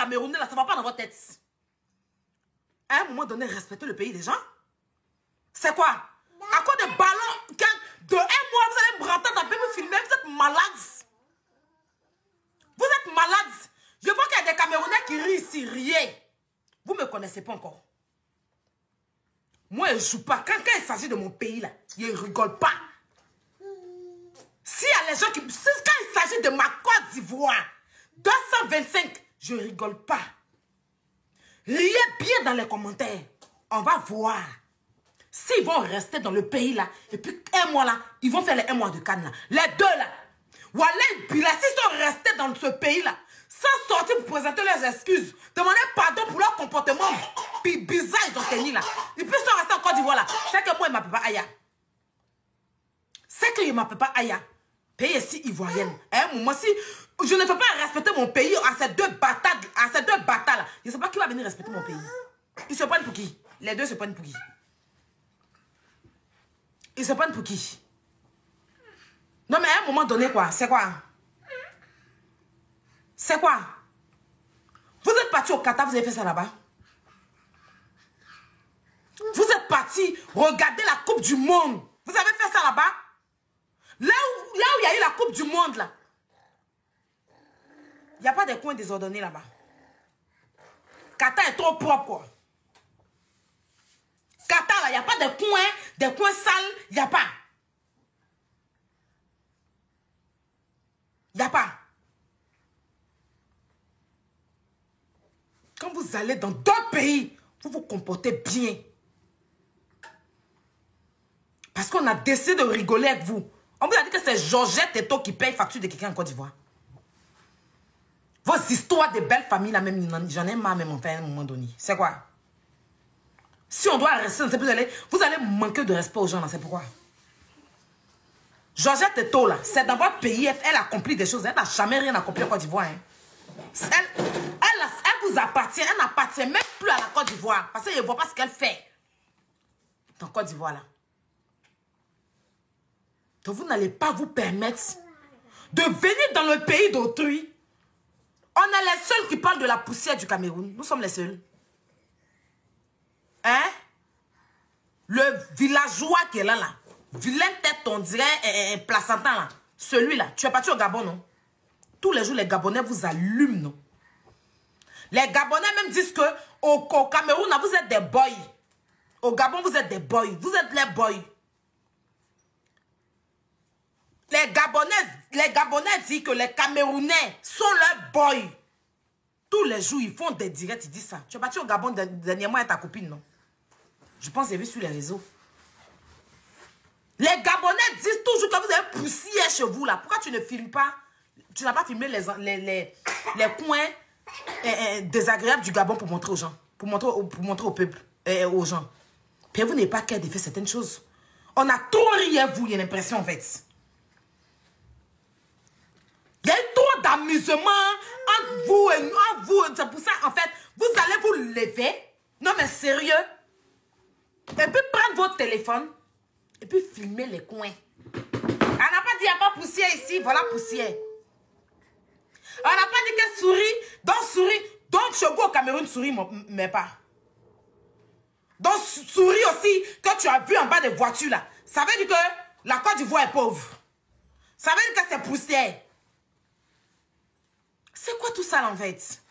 Camerounais, là, ça ne va pas dans votre tête. À un moment donné, respectez le pays des gens. C'est quoi? À cause des ballons, de un mois, vous allez me rentrer dans le pays, vous filmer, vous êtes malades. Vous êtes malades. Je vois qu'il y a des Camerounais qui rient ici, riez. Vous ne me connaissez pas encore. Moi, je ne joue pas. Quand il s'agit de mon pays, là, je ne rigole pas. S'il y a les gens qui... Quand il s'agit de ma Côte d'Ivoire, 225, je ne rigole pas. Riez bien dans les commentaires. On va voir. S'ils vont rester dans le pays, là, et puis un mois, là, ils vont faire les 1 mois de Cannes, là. Les deux, là. Voilà, s'ils sont restés dans ce pays, là, sans sortir pour présenter leurs excuses, demander pardon pour leur comportement bizarre, ils ont tenu, là. Et puis, ils sont restés en Côte d'Ivoire, là. C'est que moi, il ne m'appelle pas Aya. C'est qu'il ne m'appelle pas Aya. Pays ici ivoirienne. À un moment, si je ne peux pas respecter mon pays à ces deux batailles, là, je ne sais pas qui va venir respecter mon pays. Ils se prennent pour qui? Les deux se prennent pour qui? Ils se prennent pour qui? Non, mais à un moment donné, quoi? C'est quoi? C'est quoi? Vous êtes parti au Qatar, vous avez fait ça là-bas? Vous êtes parti regarder la Coupe du Monde. Vous avez fait ça là-bas? Là où il y a eu la Coupe du Monde, là. Il n'y a pas de coins désordonnés là-bas. Qatar est trop propre, quoi. Qatar, là, il n'y a pas de coins sales, il n'y a pas. Il n'y a pas. Quand vous allez dans d'autres pays, vous vous comportez bien. Parce qu'on a décidé de rigoler avec vous. On vous a dit que c'est Georgette et toi qui paye facture de quelqu'un en Côte d'Ivoire. Vos histoires de belles familles, là, même, j'en ai marre même enfin à un moment donné. C'est quoi? Si on doit rester, vous allez manquer de respect aux gens, là, c'est pourquoi. Georgette et toi, là, c'est dans votre pays, elle accomplit des choses. Elle n'a jamais rien accompli en Côte d'Ivoire. Hein. Elle vous appartient, elle n'appartient même plus à la Côte d'Ivoire. Parce qu'elle ne voit pas ce qu'elle fait dans Côte d'Ivoire, là. Donc vous n'allez pas vous permettre de venir dans le pays d'autrui. On est les seuls qui parlent de la poussière du Cameroun. Nous sommes les seuls. Hein? Le villageois qui est là, là. Vilaine tête, on dirait placentin, là. Celui-là. Tu es parti au Gabon, non? Tous les jours, les Gabonais vous allument, non? Les Gabonais même disent que au Cameroun, là, vous êtes des boys. Au Gabon, vous êtes des boys. Vous êtes les boys. Les Gabonais disent que les Camerounais sont leurs boys. Tous les jours, ils font des directs, ils disent ça. Tu es parti au Gabon dernièrement avec ta copine, non? Je pense que j'ai vu sur les réseaux. Les Gabonais disent toujours que vous avez poussière chez vous, là. Pourquoi tu ne filmes pas? Tu n'as pas filmé les coins désagréables du Gabon pour montrer aux gens. Pour montrer au peuple, aux gens. Puis vous n'avez pas qu'à faire certaines choses. On a trop ri à vous, il y a l'impression, en fait. Il y a eu trop d'amusement entre vous et vous. C'est pour ça, en fait, vous allez vous lever. Non, mais sérieux. Et puis prendre votre téléphone. Et puis filmer les coins. On n'a pas dit qu'il n'y a pas poussière ici. Voilà poussière. On n'a pas dit que souris. Donc, chez vous au Cameroun, souris, mais pas. Donc, souris aussi, que tu as vu en bas des voitures, là. Ça veut dire que la Côte d'Ivoire est pauvre. Ça veut dire que c'est poussière. C'est quoi tout ça, en fait?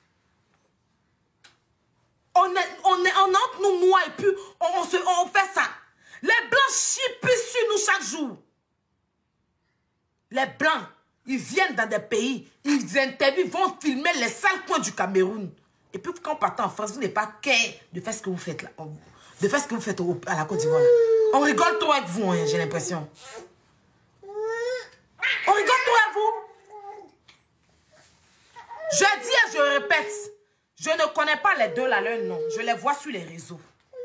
On est entre nous, moi, et puis on fait ça. Les Blancs chipent sur nous chaque jour. Les Blancs, ils viennent dans des pays, ils interviewent, vont filmer les sales coins du Cameroun. Et puis quand on part en France, vous n'avez pas qu'à de faire ce que vous faites là. De faire ce que vous faites à la Côte d'Ivoire. On rigole trop avec vous, hein, j'ai l'impression. On rigole trop avec vous. Je dis et je répète, je ne connais pas les deux là, leur nom. Je les vois sur les réseaux.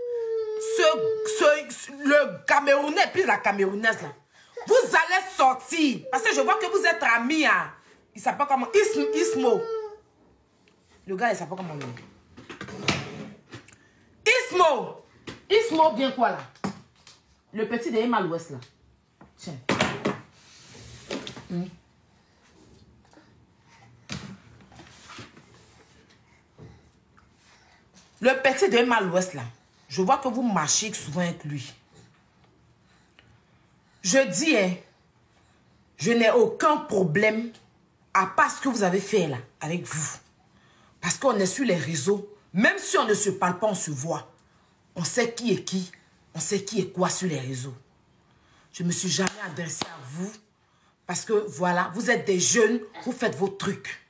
Le Camerounais puis la Camerounaise là. Vous allez sortir. Parce que je vois que vous êtes amis. Hein. Il s'appelle comment? Ismo. Le gars, il s'appelle comment? Ismo. Ismo bien quoi là? Le petit de Emma l'Ouest là. Tiens. Le petit de Mal-Ouest, là, je vois que vous marchez souvent avec lui. Je dis, hein, je n'ai aucun problème à part ce que vous avez fait là, avec vous. Parce qu'on est sur les réseaux. Même si on ne se parle pas, on se voit. On sait qui est qui. On sait qui est quoi sur les réseaux. Je ne me suis jamais adressée à vous. Parce que, voilà, vous êtes des jeunes. Vous faites vos trucs.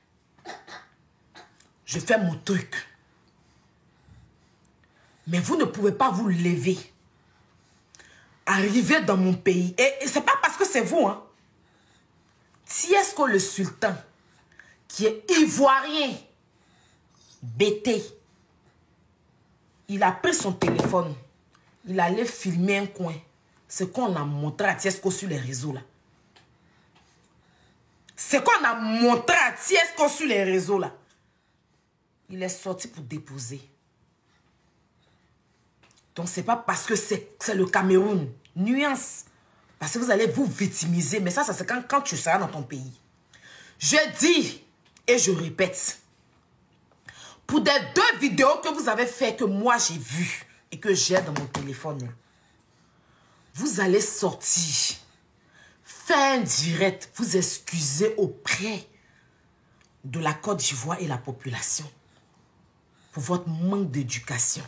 Je fais mon truc. Mais vous ne pouvez pas vous lever. Arriver dans mon pays. Et ce n'est pas parce que c'est vous, hein. Tiesco le sultan, qui est ivoirien, bêté, il a pris son téléphone, il allait filmer un coin. Ce qu'on a montré à Tiesco sur les réseaux là. Ce qu'on a montré à Tiesco sur les réseaux là. Il est sorti pour déposer. Donc c'est pas parce que c'est le Cameroun. Nuance. Parce que vous allez vous victimiser. Mais ça c'est quand tu seras dans ton pays. Je dis et je répète. Pour des 2 vidéos que vous avez fait, que moi j'ai vu et que j'ai dans mon téléphone, vous allez sortir, faire un direct, vous excuser auprès de la Côte d'Ivoire et la population pour votre manque d'éducation.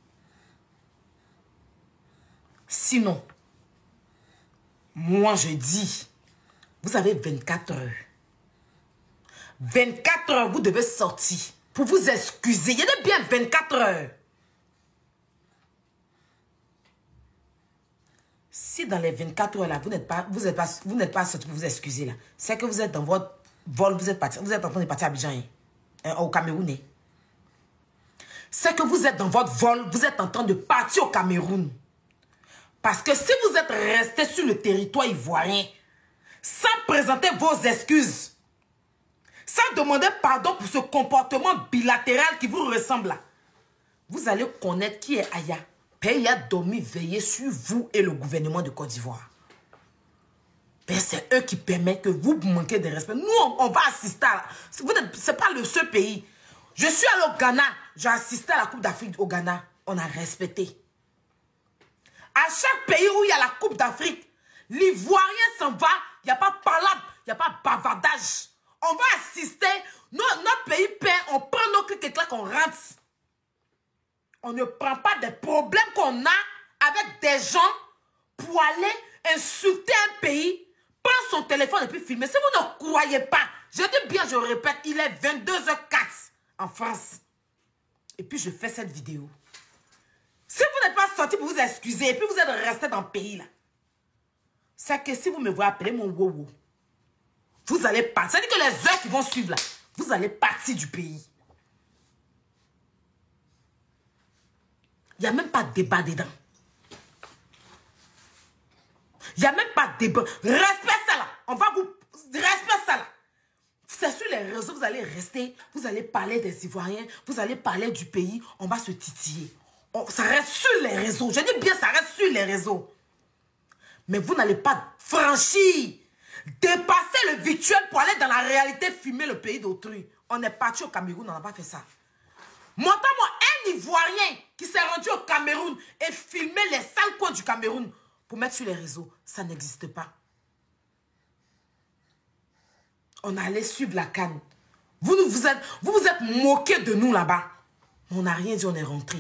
Sinon, moi je dis, vous avez 24 heures. 24 heures, vous devez sortir pour vous excuser. Il y a bien 24 heures. Si dans les 24 heures là, vous n'êtes pas sorti pour vous excuser là, c'est que vous êtes dans votre vol, vous êtes en train de partir à Abidjan, au Cameroun. C'est que vous êtes dans votre vol, vous êtes en train de partir au Cameroun. Parce que si vous êtes resté sur le territoire ivoirien, sans présenter vos excuses, sans demander pardon pour ce comportement bilatéral qui vous ressemble là, vous allez connaître qui est Aya. Pays a dormi, veillé sur vous et le gouvernement de Côte d'Ivoire. C'est eux qui permettent que vous manquez de respect. Nous, on va assister à... Ce n'est pas le seul pays. Je suis allé au Ghana. J'ai assisté à la Coupe d'Afrique au Ghana. On a respecté. À chaque pays où il y a la Coupe d'Afrique, l'Ivoirien s'en va. Il n'y a pas palabre, il n'y a pas bavardage. On va assister. Notre pays perd. On prend nos clics et claques, on rentre. On ne prend pas des problèmes qu'on a avec des gens pour aller insulter un pays, prendre son téléphone et puis filmer. Si vous ne croyez pas, je dis bien, je répète, il est 22h04 en France. Et puis je fais cette vidéo. Si vous n'êtes pas sorti pour vous excuser et puis vous êtes resté dans le pays là, c'est que si vous me voyez appeler mon wowo, vous allez partir. C'est-à-dire que les heures qui vont suivre là, vous allez partir du pays. Il n'y a même pas de débat dedans. Il n'y a même pas de débat. Respect ça là. On va vous... Respect ça là. C'est sur les réseaux, vous allez rester. Vous allez parler des Ivoiriens. Vous allez parler du pays. On va se titiller. Ça reste sur les réseaux. Je dis bien, ça reste sur les réseaux. Mais vous n'allez pas franchir, dépasser le virtuel pour aller dans la réalité filmer le pays d'autrui. On est parti au Cameroun, on n'a pas fait ça. Montre-moi un Ivoirien qui s'est rendu au Cameroun et filmé les sales coins du Cameroun pour mettre sur les réseaux. Ça n'existe pas. On allait suivre la CAN. Vous vous êtes moqué de nous là-bas. On n'a rien dit, on est rentré.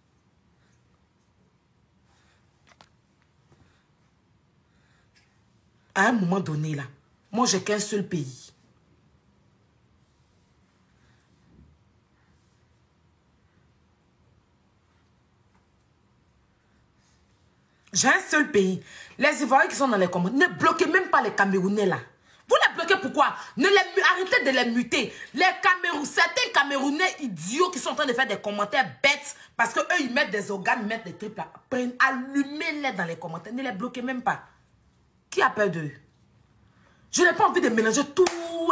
À un moment donné là, moi j'ai qu'un seul pays. J'ai un seul pays. Les Ivoiriens qui sont dans les commentaires, ne bloquez même pas les Camerounais là. Vous les bloquez pourquoi? Arrêtez de les muter. Certains Camerounais idiots qui sont en train de faire des commentaires bêtes parce qu'eux ils mettent des organes, ils mettent des trucs là. Allumez-les dans les commentaires. Ne les bloquez même pas. Qui a peur d'eux? Je n'ai pas envie de mélanger tout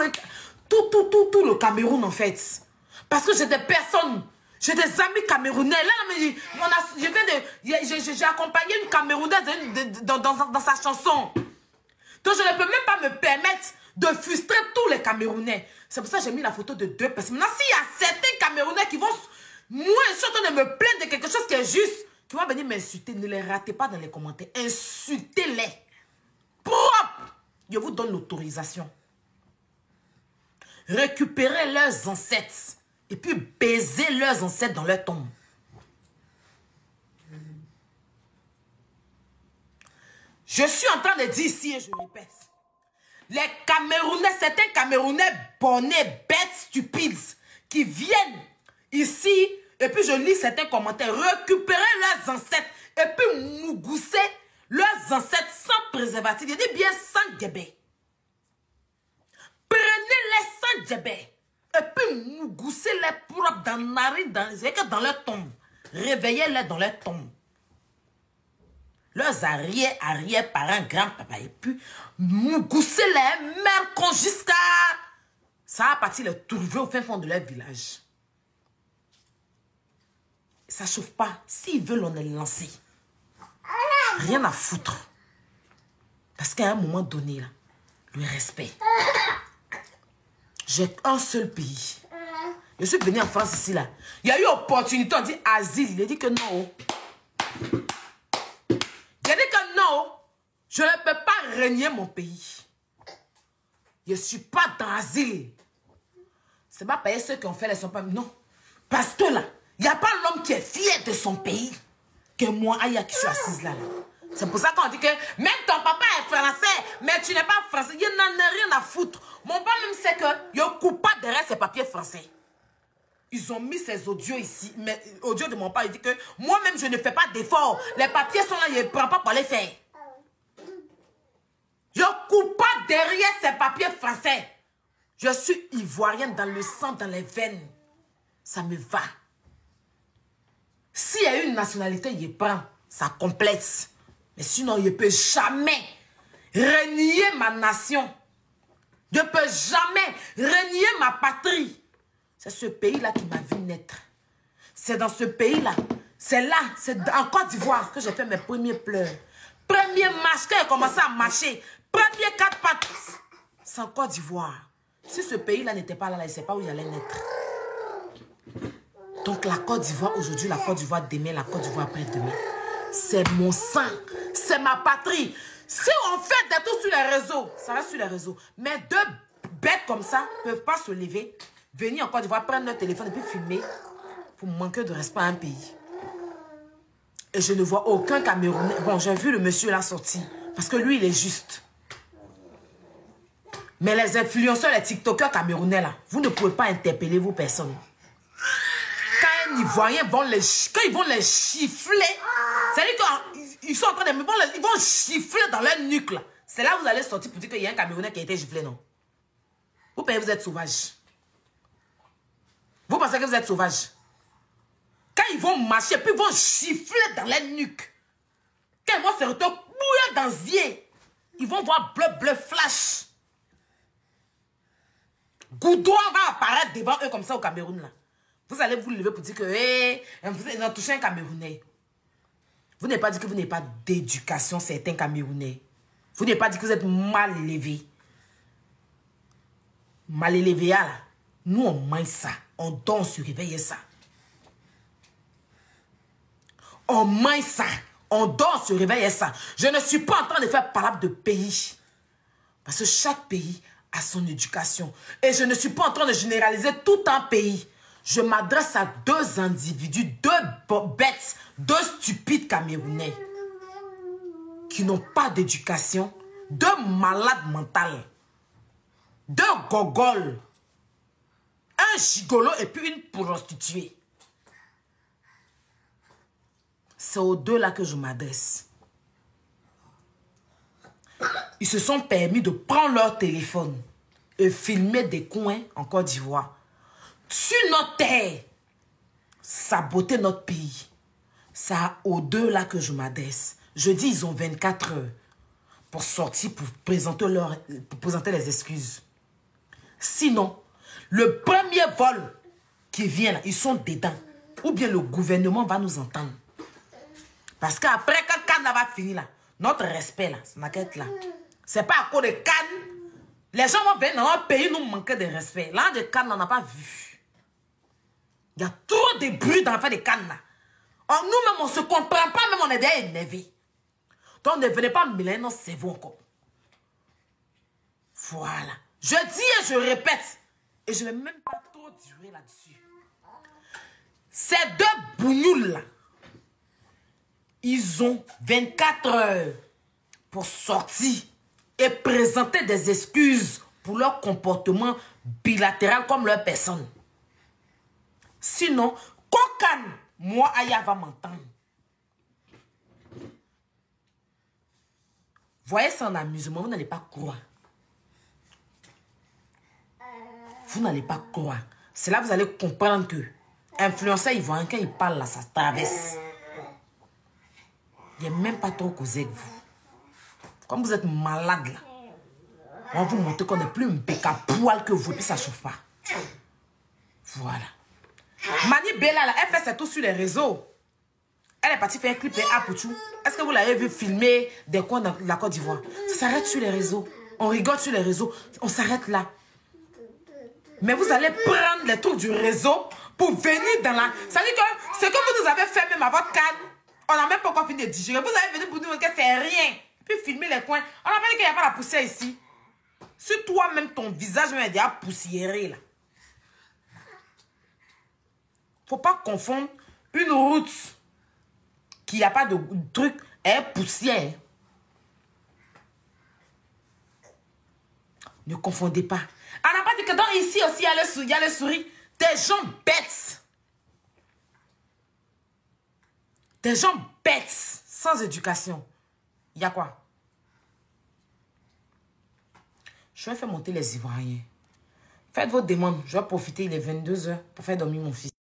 le Cameroun en fait. Parce que j'ai des personnes... J'ai des amis camerounais. Là, j'ai accompagné une Camerounaise dans sa chanson. Donc, je ne peux même pas me permettre de frustrer tous les Camerounais. C'est pour ça que j'ai mis la photo de 2 personnes. Maintenant, s'il y a certains Camerounais qui vont... Moi, je suis en train de me plaindre de quelque chose qui est juste, qui vont venir m'insulter. Ne les ratez pas dans les commentaires. Insultez-les. Propre. Je vous donne l'autorisation. Récupérez leurs ancêtres. Et puis baisez leurs ancêtres dans leur tombe. Je suis en train de dire ici, et je répète. Les Camerounais, certains Camerounais bonnets, bêtes, stupides, qui viennent ici, et puis je lis certains commentaires, récupérer leurs ancêtres, et puis mougousser leurs ancêtres sans préservatif. Je dis bien sans djébé. Prenez-les sans djébé, et puis mougousser les propres dans la narine, dans leur tombe. Réveillez-les dans leur tombe. Leurs arrière-parents, grands-papa, et puis mousser les mères jusqu'à... Ça va partir les trouver au fin fond de leur village. Ça ne chauffe pas. S'ils veulent, on est lancé. Rien à foutre. Parce qu'à un moment donné, là, le respect. J'ai un seul pays. Je suis venu en France ici, là. Il y a eu opportunité, on dit asile. Il a dit que non. J'ai dit que non, je ne peux pas régner mon pays. Je ne suis pas dans l'asile. Ce n'est pas payer ceux qui ont fait les soins. Non. Parce que là, il n'y a pas l'homme qui est fier de son pays que moi, Aya, qui suis assise là. C'est pour ça qu'on dit que même ton papa est français, mais tu n'es pas français. Il n'en a rien à foutre. Mon papa même sait que je ne coupe pas derrière ses papiers français. Ils ont mis ces audios ici, mais audio de mon père, il dit que moi-même, je ne fais pas d'efforts. Les papiers sont là, je ne prends pas pour les faire. Je ne coupe pas derrière ces papiers français. Je suis ivoirienne dans le sang, dans les veines. Ça me va. S'il y a une nationalité, je prends. Ça complète. Mais sinon, je ne peux jamais renier ma nation. Je ne peux jamais renier ma patrie. C'est ce pays-là qui m'a vu naître. C'est dans ce pays-là. C'est là, c'est en Côte d'Ivoire que j'ai fait mes premiers pleurs. Premier marche, quand j'ai commencé à marcher. Premier 4 pattes. C'est en Côte d'Ivoire. Si ce pays-là n'était pas là, je ne sais pas où j'allais naître. Donc la Côte d'Ivoire aujourd'hui, la Côte d'Ivoire demain, la Côte d'Ivoire après-demain. C'est mon sang. C'est ma patrie. Si on fait des tours sur les réseaux, ça reste sur les réseaux. Mais deux bêtes comme ça ne peuvent pas se lever. Venir en Côte d'Ivoire, prendre leur téléphone et puis filmer pour manquer de respect à un pays. Et je ne vois aucun Camerounais. Bon, j'ai vu le monsieur là sortir. Parce que lui, il est juste. Mais les influenceurs, les TikTokers camerounais là, vous ne pouvez pas interpeller vos personnes. Quand un Ivoirien quand ils vont les chiffler, c'est-à-dire qu'ils sont en train de... Ils vont chiffler dans leur nuque là. C'est là que vous allez sortir pour dire qu'il y a un Camerounais qui a été giflé, non? Vous pensez que vous êtes sauvage. Vous pensez que vous êtes sauvage. Quand ils vont marcher, puis ils vont chiffler dans leur nuque. Quand ils vont se retrouver bouillant dans le zier, ils vont voir bleu, bleu, flash. Goudouin va apparaître devant eux comme ça au Cameroun là. Vous allez vous lever pour dire que vous avez touché un Camerounais. Vous n'avez pas dit que vous n'avez pas d'éducation, certains Camerounais. Vous n'avez pas dit que vous êtes mal élevé. Mal élevé là. Nous on mange ça. On dort, on se réveille ça. On mange ça. On dort, on se réveille ça. Je ne suis pas en train de faire parole de pays. Parce que chaque pays a son éducation. Et je ne suis pas en train de généraliser tout un pays. Je m'adresse à deux individus, deux bêtes, deux stupides Camerounais qui n'ont pas d'éducation, deux malades mentales, deux gogoles, un gigolo et puis une prostituée. C'est aux deux là que je m'adresse. Ils se sont permis de prendre leur téléphone et filmer des coins en Côte d'Ivoire. Sur notre terre, saboter notre pays. C'est aux deux là que je m'adresse. Je dis ils ont 24 heures pour sortir, pour présenter les excuses. Sinon, le premier vol qui vient là, ils sont dedans. Ou bien le gouvernement va nous entendre. Parce qu'après, quand Cannes va finir là, notre respect là, ça n'a qu'à être là. C'est pas à cause de Cannes. Les gens vont venir dans notre pays nous manquer de respect. Là, de Cannes, on n'a pas vu. Il y a trop trop de bruit dans l'affaire des cannes là. Nous-mêmes, on ne se comprend pas, même on est déjà énervé. Donc, ne venez pas me mêler nos cerveaux encore. Voilà. Je dis et je répète. Et je ne vais même pas trop durer là-dessus. Ces deux bougnoules là, ils ont 24 heures pour sortir et présenter des excuses pour leur comportement bilatéral comme leur personne. Sinon, Kokane, moi, Aya va m'entendre. Voyez ça en amusement, vous n'allez pas croire. Vous n'allez pas croire. C'est là que vous allez comprendre que influenceur ivoirien, quand il parle là, ça traverse. Il n'est même pas trop causé avec vous. Comme vous êtes malade là, on va vous montrer qu'on est plus un bec à poil que vous et puis ça ne chauffe pas. Voilà. Mani Bella là, elle fait ses tours sur les réseaux. Elle est partie faire un clip et Apouchou. Est-ce que vous l'avez vu filmer des coins dans la Côte d'Ivoire? Ça s'arrête sur les réseaux. On rigole sur les réseaux. On s'arrête là. Mais vous allez prendre les trucs du réseau pour venir dans la... Ça veut dire que ce que vous nous avez fait même à votre canne, on n'a même pas encore fini de digérer. Vous allez venir pour nous dire que c'est rien. Puis filmer les coins. On n'a pas dit qu'il n'y a pas la poussière ici. Sur toi-même, ton visage même est déjà poussiéré là. Faut pas confondre une route qui n'a pas de truc et poussière. Ne confondez pas. On n'a pas dit que dans ici aussi, il y a les souris. Des gens bêtes. Des gens bêtes, sans éducation. Il y a quoi? Je vais faire monter les Ivoiriens. Faites vos demandes. Je vais profiter, il est 22 h pour faire dormir mon fils.